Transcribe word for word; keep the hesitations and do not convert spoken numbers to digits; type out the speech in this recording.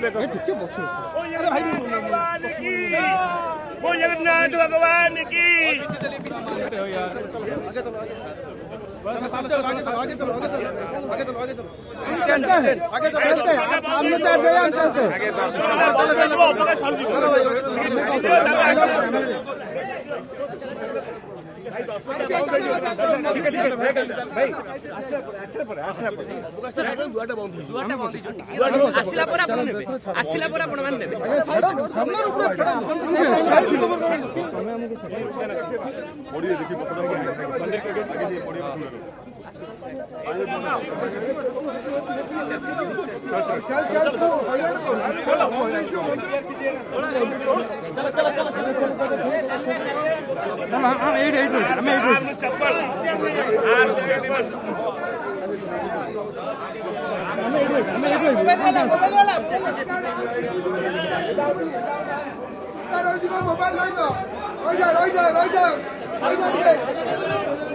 जगन्नाथ भगवान की आगे चलो आगे चलो आगे चलो आगे चलो आगे चलो आगे चलो चलते हैं आगे चलते हैं आप सामने से गए हम चलते हैं आगे आसिला पर आपण नेबे आसिला पर आपण मान देबे सामने ऊपर छड़ा पड़ी देखि पकड़ मंदिर के गेट आगे पड़ी चल चल चल तो हम हम एड एड हम एड चप्पल हम एड मोबाइल वाला मोबाइल वाला मोबाइल रोई जा रोई जा रोई जा रोई जा